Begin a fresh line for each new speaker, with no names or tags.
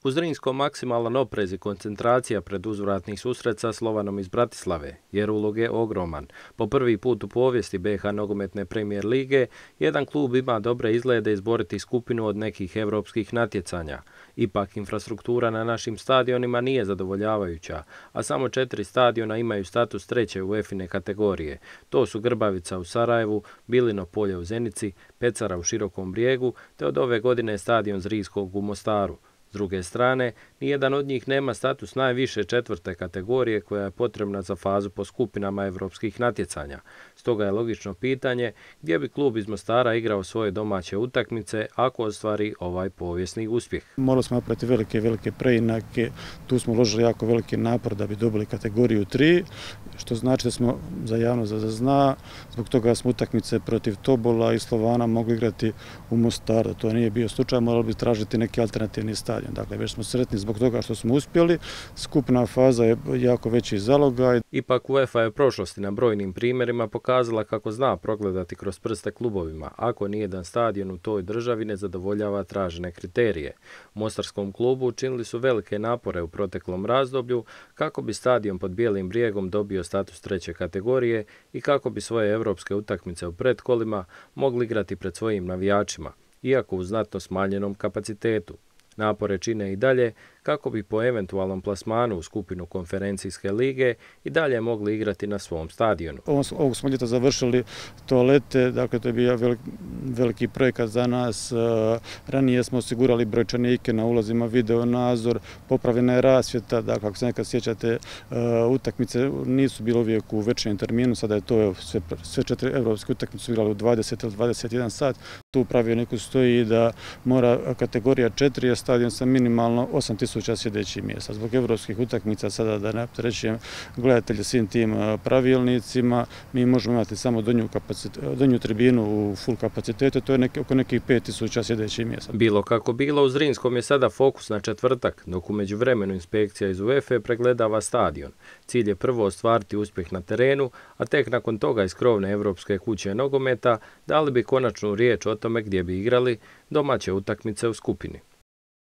U Zrinskom maksimalan oprez i koncentracija pred uzvratnih susret sa Slovanom iz Bratislave, jer ulog je ogroman. Po prvi put u povijesti BiH nogometne premijer lige, jedan klub ima dobre izglede izboriti skupinu od nekih europskih natjecanja. Ipak infrastruktura na našim stadionima nije zadovoljavajuća, a samo 4 stadiona imaju status treće UEFA-ine kategorije. To su Grbavica u Sarajevu, Bilino polje u Zenici, Pecara u Širokom Brijegu, te od ove godine stadion Zrinskog u Mostaru. S druge strane, nijedan od njih nema status najviše 4. kategorije koja je potrebna za fazu po skupinama evropskih natjecanja. Stoga je logično pitanje gdje bi klub iz Mostara igrao svoje domaće utakmice ako ostvari ovaj povijesni uspjeh.
Morali smo napraviti velike preinake, tu smo uložili jako veliki napor da bi dobili kategoriju 3, što znači da smo za javnost da zna, zbog toga smo utakmice protiv Tobola i Slovana mogli igrati u Mostaru. To nije bio slučaj, morali bi tražiti neki alternativni stadion. Dakle, već smo sretni zbog toga što smo uspjeli. Skupna faza je jako veći zalogaj.
Ipak UEFA je u prošlosti na brojnim primjerima pokazala kako zna progledati kroz prste klubovima, ako nijedan stadion u toj državi ne zadovoljava tražene kriterije. U mostarskom klubu učinili su velike napore u proteklom razdoblju kako bi stadion pod Bijelim Brijegom dobio status treće kategorije i kako bi svoje europske utakmice u pretkolima mogli igrati pred svojim navijačima, iako u znatno smanjenom kapacitetu. Napore čine i dalje kako bi po eventualnom plasmanu u skupinu konferencijske lige i dalje mogli igrati na svom stadionu.
Ovog smo ljeta završili toalete, dakle to je bio veliki projekat za nas. Ranije smo osigurali brojčanike na ulazima, video nadzor, popravljena je rasvjeta, dakle ako se nekad sjećate, utakmice nisu bile uvijek u večernjem terminu, sada je to sve 4 evropske utakmice su igrali u 20 ili 21 sat. Tu u pravilniku stoji da mora kategorija 4 je stadion sa minimalno 8.000 sjedećih mjesta. Zbog evropskih utakmica, sada da ne opterećujem gledatelje svim tim pravilnicima, mi možemo imati samo donju tribinu u full kapacitetu, to je oko nekih 5.000 sjedećih mjesta.
Bilo kako bilo, u Zrinskom je sada fokus na četvrtak, dok u međuvremenu inspekcija iz UEFA pregledava stadion. Cilj je prvo ostvariti uspjeh na terenu, a tek nakon toga iz krovne Evropske kuće nogometa dali bi konačnu riječ o tome gdje bi igrali domaće utakmice u skupini.